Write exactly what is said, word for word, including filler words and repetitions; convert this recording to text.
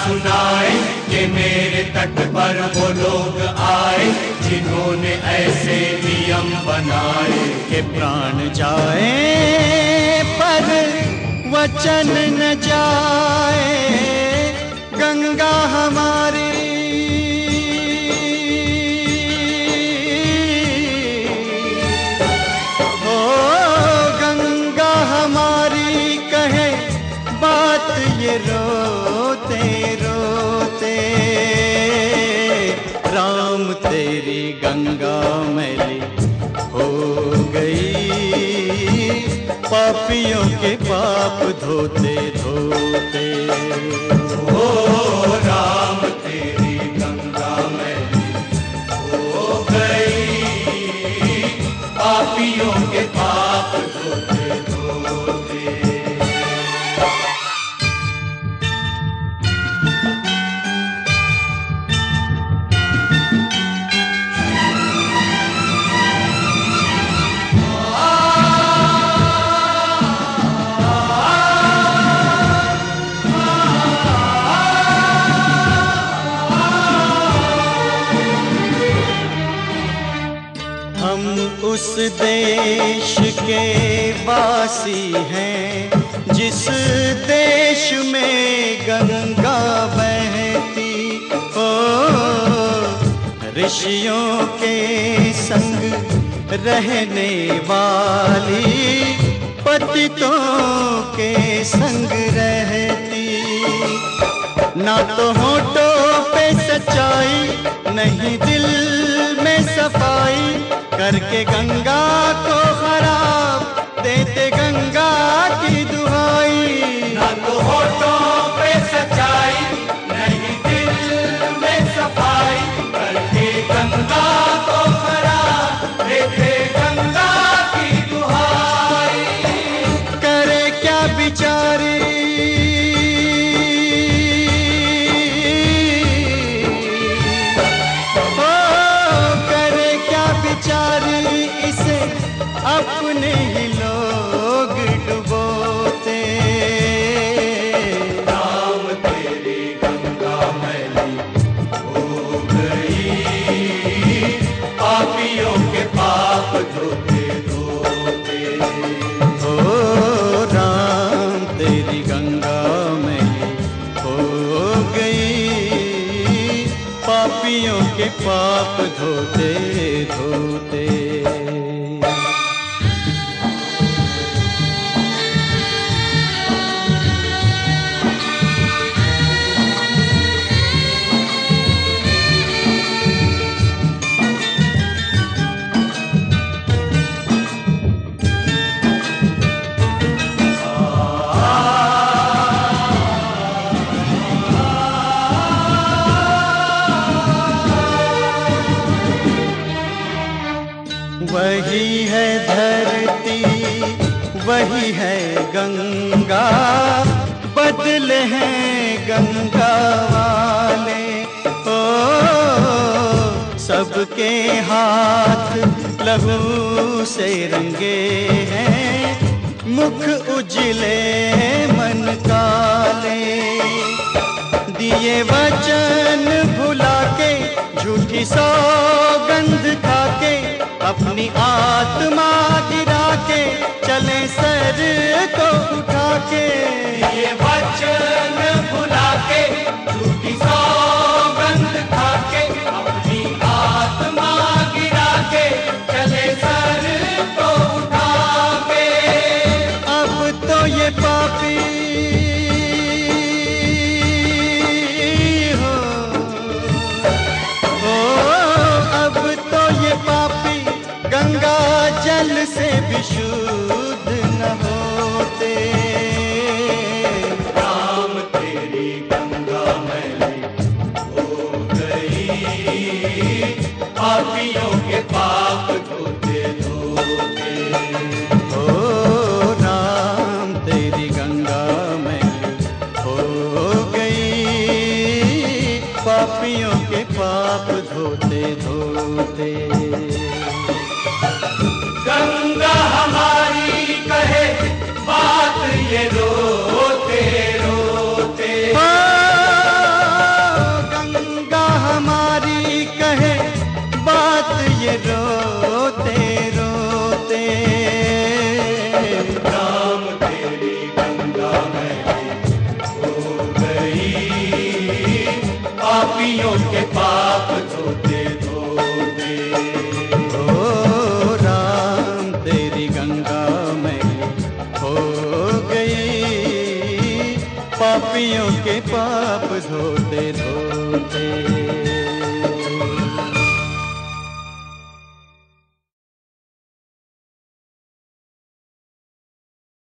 सुनाए कि मेरे तट पर वो लोग आए जिन्होंने ऐसे नियम बनाए कि प्राण जाए पर वचन न जाए। गंगा हमारी ओ गंगा हमारी कहे बात ये रोते रोते। राम तेरी गंगा मैली हो गई, पापियों के पाप धोते धोते। ओ राम तेरी गंगा मैली हो गई, पापियों के पाप धोते धोते। उस देश के वासी हैं जिस देश में गंगा बहती हो। ऋषियों के संग रहने वाली पतितों के संग रहती। ना तो होठों पे सच्चाई, नहीं दिल में सफाई, करके गंगा को खराब देते गंगा की दुहाई। ना तो होठों पे सच्चाई, नहीं दिल में सफाई, करके गंगा को खराब देते गंगा की दुहाई। करे क्या बिचारी अपने ही लोग डुबोते। राम तेरी गंगा मैली हो गई, पापियों के पाप धोते धोते। ओ राम तेरी गंगा मैली हो गई, पापियों के पाप धोते धोते। वही है धरती, वही है गंगा, बदले हैं गंगा वाले। ओ सबके हाथ लहू से रंगे हैं, मुख उजले मन काले। दिए वचन भुला के, झूठी सौगंध खा के, अपनी आत्मा गिरा के, चले सर को उठा के। ये वचन भुला के, झूठी सौगंध खा के, अपनी आत्मा गिरा के, चले सर को उठा के। अब तो ये पापी हो, ओ अब तो ये पापी गंगा जल से भी शुद्ध न होते। राम तेरी गंगा मैली हो गई, पापियों के पाप धोते धोते। ओ राम तेरी गंगा मैली हो गई, पापियों के पाप धोते धोते। गंगा हमारी कहे बात ये रोते रोते। ओ मैली हो गई, पापियों के पाप धोते धोते। ओ राम तेरी गंगा मैली हो गई, पापियों के पाप धोते धोते।